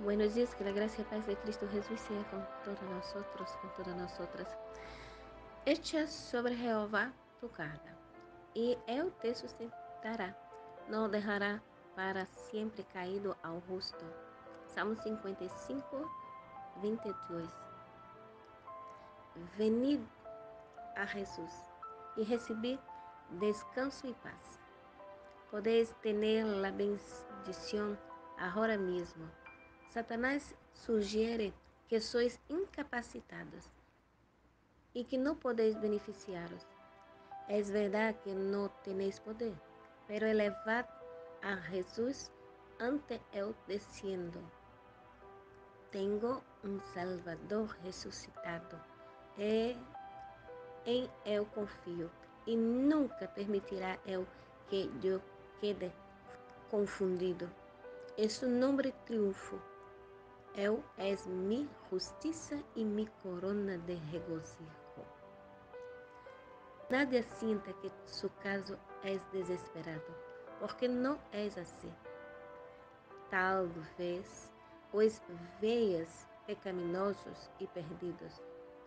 Buenos días, que la gracia y paz de Cristo Jesús sea con todos nosotros, con todas nosotras. Echa sobre Jehová tu carga, y Él te sustentará, no dejará para siempre caído ao justo. Salmo 55, 22. Venid a Jesús y recibid descanso y paz. Podéis tener la bendición ahora mismo. Satanás sugiere que sois incapacitados y que no podéis beneficiaros. Es verdad que no tenéis poder, pero elevad a Jesús ante Él diciendo: tengo un Salvador resucitado, en Él confío y nunca permitirá Él que yo quede confundido. En su nombre triunfo. Él es mi justicia y mi corona de regocijo. Nadie sienta que su caso es desesperado, porque no es así. Tal vez os veas pecaminosos y perdidos,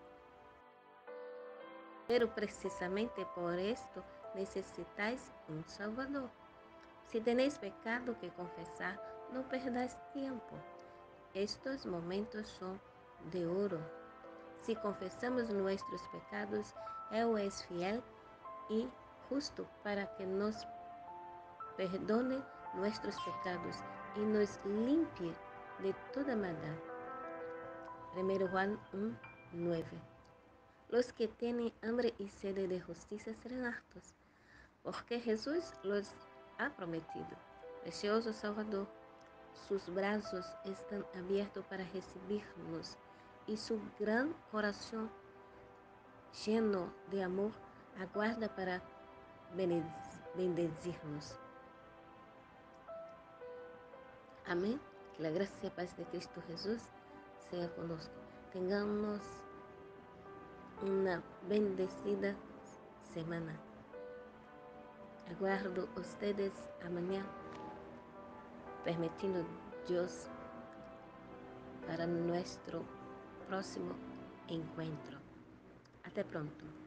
pero precisamente por esto necesitáis un Salvador. Si tenéis pecado que confesar, no perdáis tiempo. Estos momentos son de oro. Si confesamos nuestros pecados, Él es fiel y justo para que nos perdone nuestros pecados y nos limpie de toda maldad. 1 Juan 1, 9. Los que tienen hambre y sed de justicia serán hartos, porque Jesús los ha prometido. Precioso Salvador, sus brazos están abiertos para recibirnos y su gran corazón lleno de amor aguarda para bendecirnos. Amén. Que la gracia y paz de Cristo Jesús sea conosco. Tengamos una bendecida semana. Aguardo ustedes amanhã, permitindo Dios, para nuestro próximo encuentro. Até pronto.